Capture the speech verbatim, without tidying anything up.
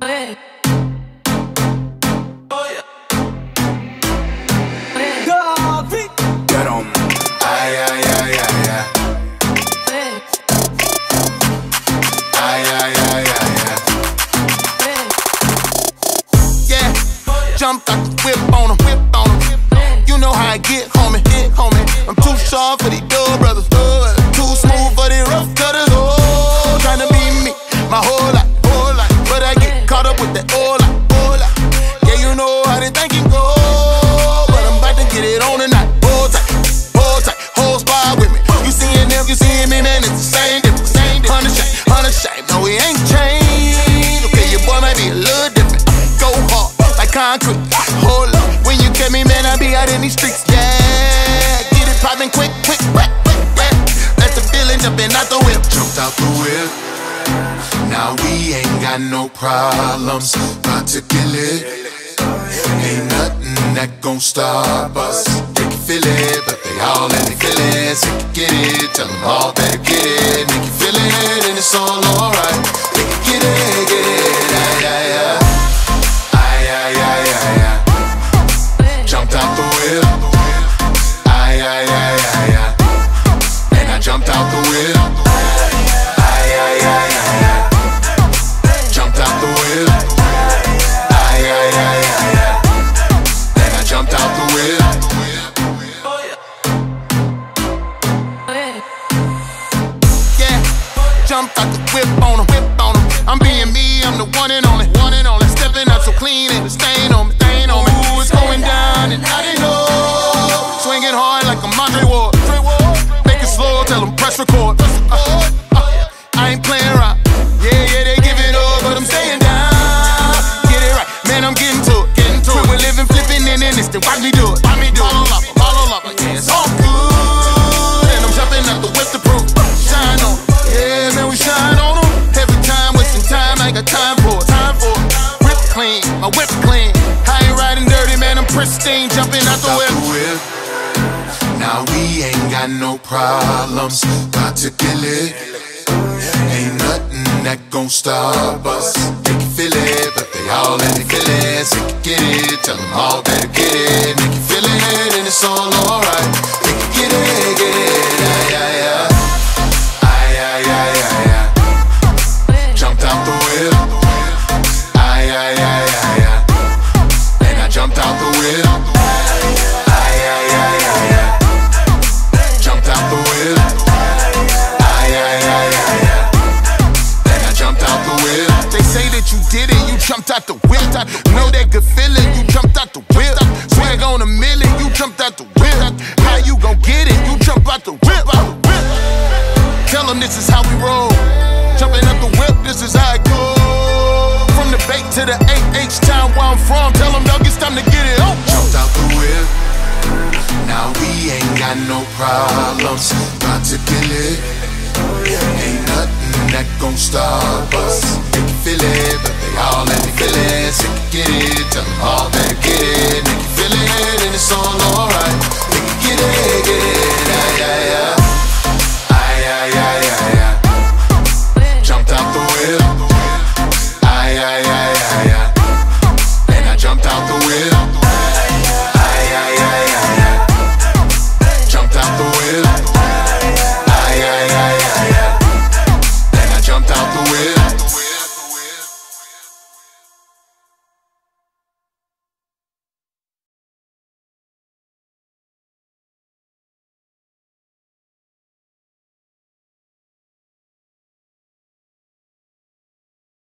Hey. Get on. Ay, ay, ay, ay, ay. Hey. Ay, ay, ay, ay, ay. Hey. Yeah, jumped out the whip on him, whip on him. You know how I get, homie, get, homie. I'm too sharp for these dub brothers, too smooth for these rough cutters. Oh, tryna be me, my whole life, whole life. But I get caught up with that old life, old life. Yeah, you know how they think it go, but I'm about to get it on tonight. Hold tight, hold tight, whole spot with me. You seeing them, you seeing me, man, it's the same difference. Hundred shame, hundred shame, no, we ain't changed. Okay, your boy might be a little different. Go hard, like concrete. Hold up, when you get me, man, I be out in these streets. Yeah, get it poppin' quick, quick, quick, quick, quick. Let the feeling jumpin' out the whip. Jumped out the whip. Now we ain't got no problems. About to kill it. Ain't nothing that gon' stop us. They can feel it, but they all in the feelings. They can get it, tell them all better get it. They can feel it, and it's all alright. They can get it, get it, ay, ay, ay. Ay, ay, ay, ay, ay. Jumped out the whip. Ay, ay, ay, ay, ay. And I jumped out the whip. Ay, ay, ay, ay, ay. Jumped out the whip. Ay, ay, ay, ay, ay. And I jumped out the whip. Yeah, jumped out the whip on him, whip on him. I'm being me, I'm the one and only, one and only. Stepping up so clean, ain't a stain on me, stain on me. Ooh, it's going down and I didn't know. Swinging hard like a Andre Ward. Make it slow, tell them press record. Uh, uh, I ain't playing around. Yeah, yeah, they give it up, but I'm staying down. Get it right, man, I'm getting to it, getting to it. We're living, flipping, and then it's the watch me do it. Watch me do it. All up, all up, yeah, it's all good. And I'm jumping up the whip to prove. Shine on 'em. Yeah, man, we shine on them. Every time, wasting time, I ain't got time for it. Time for it. Whip clean, my whip clean. I ain't riding dirty, man, I'm pristine. Jumping out the whip. Now we ain't got no problems. About to kill it. Ain't nothing that gon' stop us. They can feel it, but they all in the feelings. They can get it, tell them all better get it. They can feel it, and it's all alright. They can get it, get it, ay, ay, ay. Ay, ay, ay, ay, ay. Jumped out the whip. Ay, ay, ay, ay, ay. And I jumped out the whip. Ay, ay, ay, ay, ay. Jumped out the whip. Ay, ay, ay, ay, ay. And I jumped out the whip. They say that you did it, you jumped out the whip. Know that good feeling, you jumped out the whip. Swag on a million, you jumped out the whip. How you gon' get it? You jump out the whip. Tell them this is how we roll. Jumping out the whip, this is how it goes. From the Bay to the A H town where I'm from. Tell them, dog, it's time to get it on. Jumped out the whip. Now we ain't got no problems. About to kill it. Ain't nothing that gon' stop us. They can feel it, but they all in the feelings. They can get it, tell them all better get it. They can feel it, and it's all alright. They can get it.